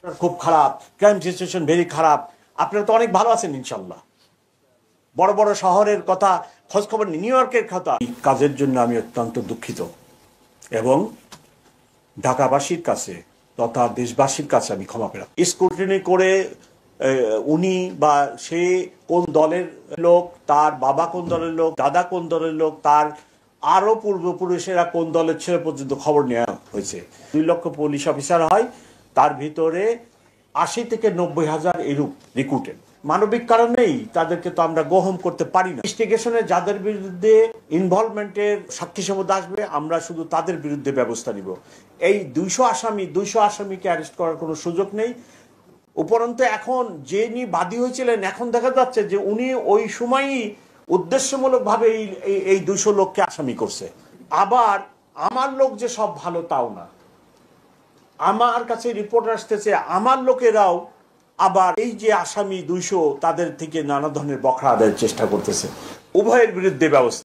খুব খারাপ, crime situation very খারাপ। আপনারা তো অনেক ভালো আছেন ইনশাল্লাহ। বড় বড় শহরের কথা খোঁজ খবর, নিউ ইয়র্কের কথা। এই কাজের জন্য আমি অত্যন্ত দুঃখিত এবং ঢাকাবাসীর কাছে তথা দেশবাসীর কাছে আমি ক্ষমা প্রার্থী। স্ক্রুটিনি করে উনি বা সে কোন দলের লোক, তার বাবা কোন দলের লোক, দাদা কোন দলের লোক, তার আরো পূর্বপুরুষেরা কোন দলের ছিল পর্যন্ত খবর নেওয়া হয়েছে। 2 লক্ষ পুলিশ অফিসার হয়, তার ভিতরে 80 থেকে 90,000 এরূপ রিক্রুটেড। মানবিক কারণেই তাদেরকে তো আমরা গ্রহণ করতে পারি না। ইনভেস্টিগেশনে যাদের বিরুদ্ধে ইনভলভমেন্টের সাক্ষী সমুদ্র আসবে, আমরা শুধু তাদের বিরুদ্ধে ব্যবস্থা নিব। এই 200 আসামিকে অ্যারেস্ট করার কোনো সুযোগ নেই। উপরন্তু এখন যিনি বাদী হয়েছিলেন, এখন দেখা যাচ্ছে যে উনি ওই সময়ই উদ্দেশ্যমূলকভাবে এই 200 লোককে আসামি করছে। আবার আমার লোক যে সব ভালো তাও না। আমার কাছে রিপোর্ট আসতেছে আমার লোকেরাও আবার এই যে আসামি 200 তাদের থেকে নানা ধরনের বখরা আদায়ের চেষ্টা করতেছে। উভয়ের বিরুদ্ধে ব্যবস্থা।